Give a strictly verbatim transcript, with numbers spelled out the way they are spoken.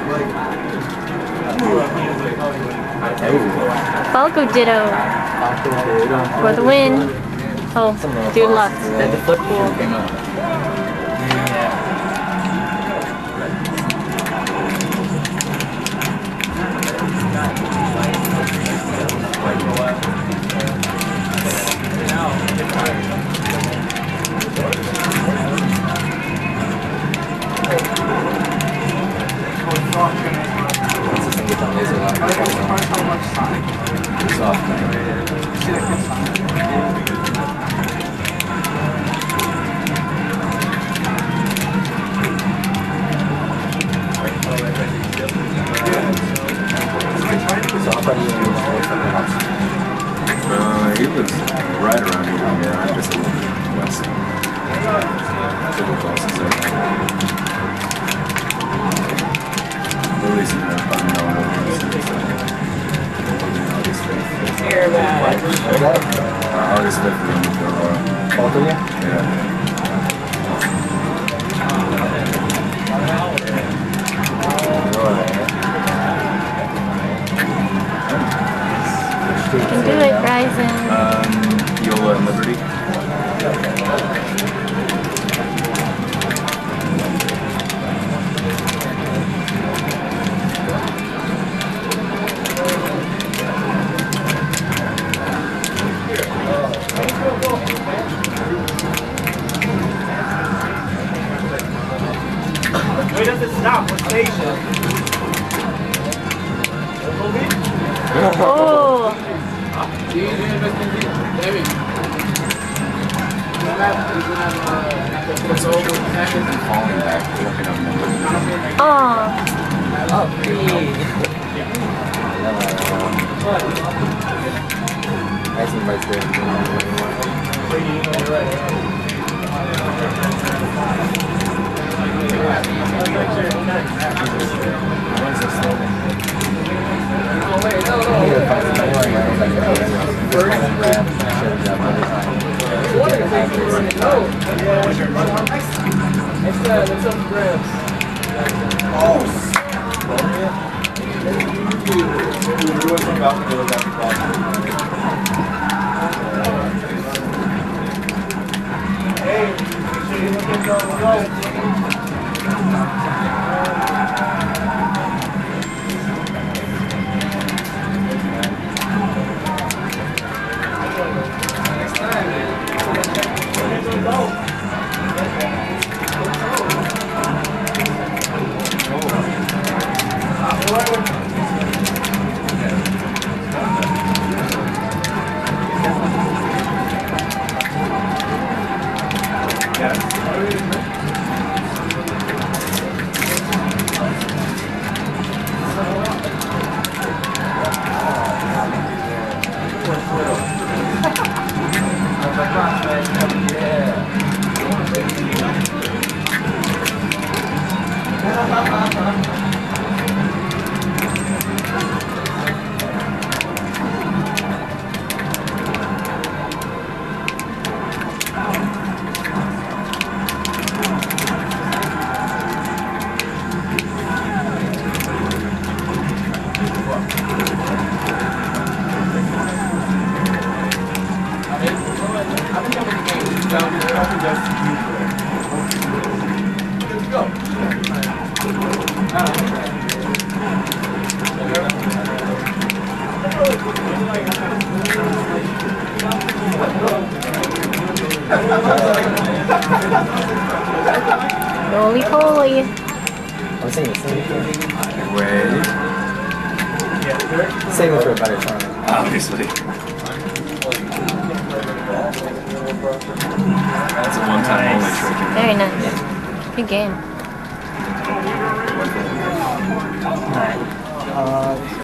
Falco Ditto for the win. Oh, dude left. Then the flip cool came up. Uh, he lives right around here. Yeah, I'm just a little west. Super close to there. At least in the unknown. August fifth. Both of you? Yeah. You can do it, Ryzen. Um, Yola and Liberty. Where does it stop? What station? Oh! Falling back, looking up numbers. Oh! Oh, nice and right Roly poly. I'm saying the same thing. Wait. Saving for a better time. Obviously. That's a one-time only trick. Very nice. Good game. Uh,